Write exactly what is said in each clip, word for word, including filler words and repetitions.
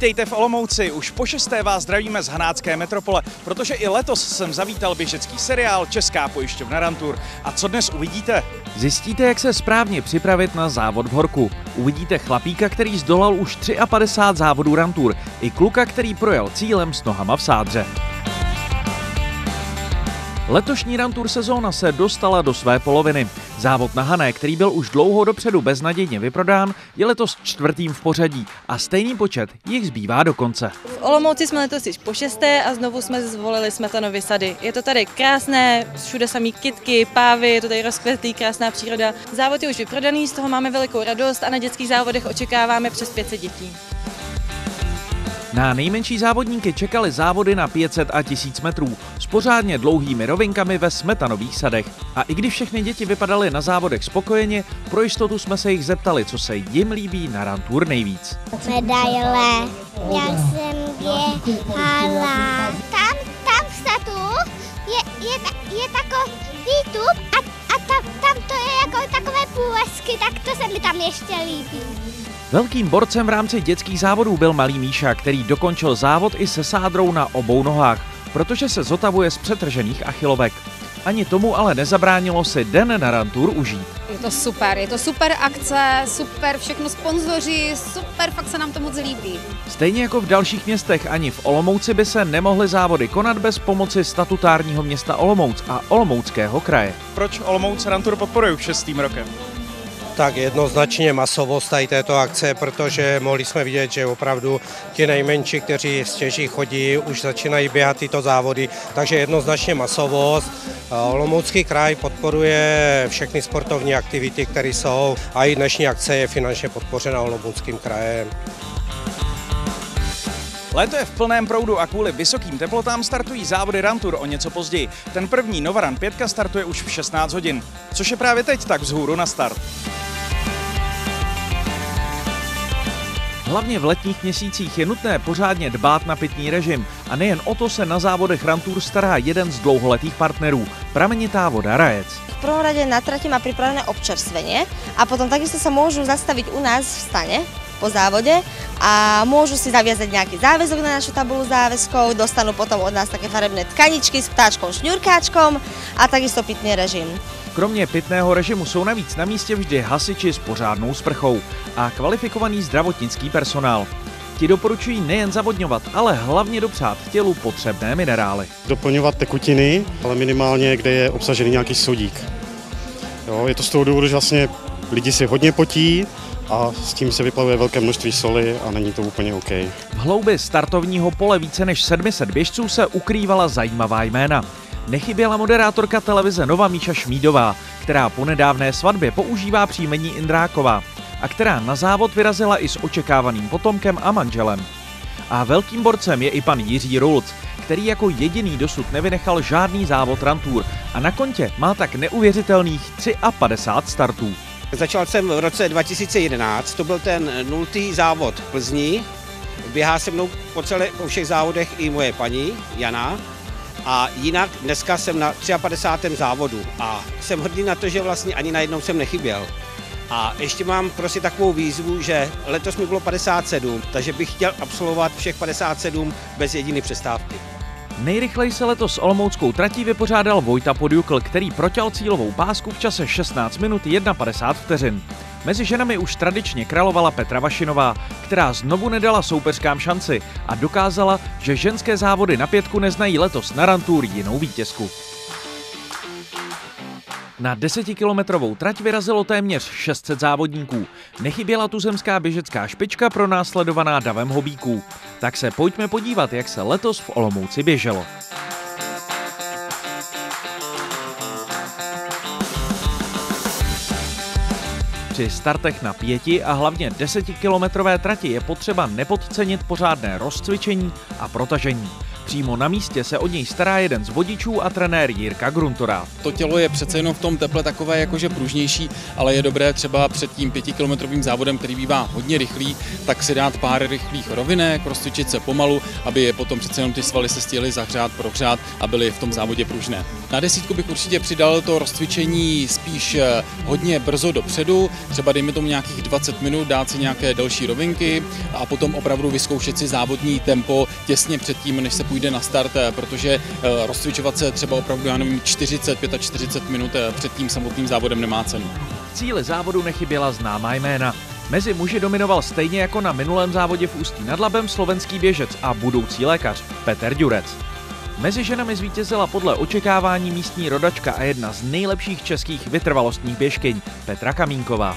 Vítejte v Olomouci, už po šesté vás zdravíme z hanácké metropole, protože i letos jsem zavítal běžecký seriál Česká pojišťovna Rantur. A co dnes uvidíte? Zjistíte, jak se správně připravit na závod v horku. Uvidíte chlapíka, který zdolal už padesát tři závodů Rantur, i kluka, který projel cílem s nohama v sádře. Letošní Rantur sezóna se dostala do své poloviny. Závod na Hané, který byl už dlouho dopředu beznadějně vyprodán, je letos čtvrtým v pořadí a stejný počet jich zbývá do konce. V Olomouci jsme letos již po šesté a znovu jsme zvolili Smetanovy sady. Je to tady krásné, všude samý kytky, pávy, je to tady rozkvetlý, krásná příroda. Závod je už vyprodaný, z toho máme velikou radost a na dětských závodech očekáváme přes pět set dětí. Na nejmenší závodníky čekaly závody na pět set a tisíc metrů s pořádně dlouhými rovinkami ve Smetanových sadech. A i když všechny děti vypadaly na závodech spokojeně, pro jistotu jsme se jich zeptali, co se jim líbí na Rantur nejvíc. Medaile, já jsem běhala. Tam, tam vzadu je, je, je takový tup a, a tam, tam to je jako takové půlesky, tak to se mi tam ještě líbí. Velkým borcem v rámci dětských závodů byl malý Míša, který dokončil závod i se sádrou na obou nohách, protože se zotavuje z přetržených achilovek. Ani tomu ale nezabránilo si den na Rantur užít. Je to super, je to super akce, super všechno sponzoři, super, fakt se nám to moc líbí. Stejně jako v dalších městech, ani v Olomouci by se nemohly závody konat bez pomoci statutárního města Olomouc a Olomouckého kraje. Proč Olomouc Rantur podporuje už šestým rokem? Tak jednoznačně masovost tady této akce, protože mohli jsme vidět, že opravdu ti nejmenší, kteří stěží chodí, už začínají běhat tyto závody, takže jednoznačně masovost. Olomoucký kraj podporuje všechny sportovní aktivity, které jsou, a i dnešní akce je finančně podpořena Olomouckým krajem. Léto je v plném proudu a kvůli vysokým teplotám startují závody Rantur o něco později. Ten první Novaran pět startuje už v šestnáct hodin, což je právě teď tak vzhůru na start. Hlavně v letních měsících je nutné pořádně dbát na pitný režim a nejen o to se na závodech Rantur stará jeden z dlouholetých partnerů, pramenitá voda Rajec. V prvom rade na trati má pripravené občerstvenie a potom takisto sa môžu zastaviť u nás v stane po závode a môžu si zaviazať nejaký záväzok na našu tabulu záväzkov, dostanú potom od nás také farebné tkaničky s ptáčkom šňurkáčkom a takisto pitný režim. Kromě pitného režimu jsou navíc na místě vždy hasiči s pořádnou sprchou a kvalifikovaný zdravotnický personál. Ti doporučují nejen zavodňovat, ale hlavně dopřát tělu potřebné minerály. Doplňovat tekutiny, ale minimálně, kde je obsažený nějaký sodík. Jo, je to z toho důvodu, že vlastně lidi si hodně potí a s tím se vyplavuje velké množství soli a není to úplně OK. V hloubi startovního pole více než sedm set běžců se ukrývala zajímavá jména. Nechyběla moderátorka televize Nova Míša Šmídová, která po nedávné svatbě používá příjmení Indráková a která na závod vyrazila i s očekávaným potomkem a manželem. A velkým borcem je i pan Jiří Rulc, který jako jediný dosud nevynechal žádný závod Rantur a na kontě má tak neuvěřitelných padesát tři startů. Začal jsem v roce dva tisíce jedenáct, to byl ten nultý závod v Plzni. Běhá se mnou po, celé, po všech závodech i moje paní Jana. A jinak dneska jsem na padesátém třetím závodu a jsem hrdý na to, že vlastně ani najednou jsem nechyběl. A ještě mám prostě takovou výzvu, že letos mi bylo padesát sedm, takže bych chtěl absolvovat všech padesát sedm bez jediné přestávky. Nejrychleji se letos s olomouckou tratí vypořádal Vojta Podjukl, který proťal cílovou pásku v čase šestnáct minut padesát jedna vteřin. Mezi ženami už tradičně královala Petra Vašinová, která znovu nedala soupeřkám šanci a dokázala, že ženské závody na pětku neznají letos na Rantur jinou vítězku. Na desetikilometrovou trať vyrazilo téměř šest set závodníků. Nechyběla tuzemská běžecká špička pronásledovaná davem hobíků. Tak se pojďme podívat, jak se letos v Olomouci běželo. Při startech na pěti a hlavně desetikilometrové trati je potřeba nepodcenit pořádné rozcvičení a protažení. Přímo na místě se o něj stará jeden z vodičů a trenér Jirka Gruntorát. To tělo je přece jenom v tom teple takové jakože pružnější, ale je dobré třeba před tím pětikilometrovým závodem, který bývá hodně rychlý, tak si dát pár rychlých rovinek, rozcvičit se pomalu, aby je potom přece jenom ty svaly se stihly zahřát, prohřát a byly v tom závodě pružné. Na desítku bych určitě přidal to rozcvičení spíš hodně brzo dopředu, třeba dejme tomu nějakých dvacet minut, dát si nějaké delší rovinky a potom opravdu vyzkoušet si závodní tempo těsně před tím, než se půjde na start, protože rozcvičovat se třeba opravdu, já nevím, čtyřicet, čtyřicet pět minut před tím samotným závodem nemá cenu. V cíli závodu nechyběla známá jména. Mezi muži dominoval stejně jako na minulém závodě v Ústí nad Labem slovenský běžec a budoucí lékař Peter Ďurec. Mezi ženami zvítězila podle očekávání místní rodačka a jedna z nejlepších českých vytrvalostních běžkyň Petra Kamínková.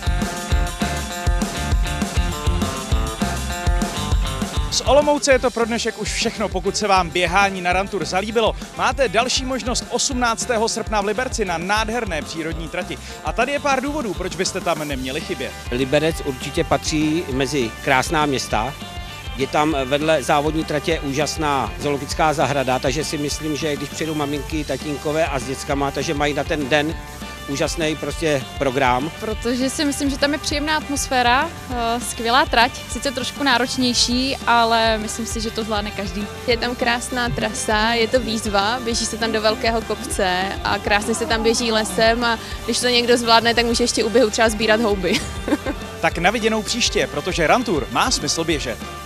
Z Olomouce je to pro dnešek už všechno. Pokud se vám běhání na Rantour zalíbilo, máte další možnost osmnáctého srpna v Liberci na nádherné přírodní trati. A tady je pár důvodů, proč byste tam neměli chybět. Liberec určitě patří mezi krásná města. Je tam vedle závodní tratě úžasná zoologická zahrada, takže si myslím, že když přijdou maminky, tatínkové a s dětskama, takže mají na ten den úžasný prostě program. Protože si myslím, že tam je příjemná atmosféra, skvělá trať, sice trošku náročnější, ale myslím si, že to zvládne každý. Je tam krásná trasa, je to výzva, běží se tam do velkého kopce a krásně se tam běží lesem a když to někdo zvládne, tak může ještě u běhu třeba sbírat houby. Tak na viděnou příště, protože Rantour má smysl běžet.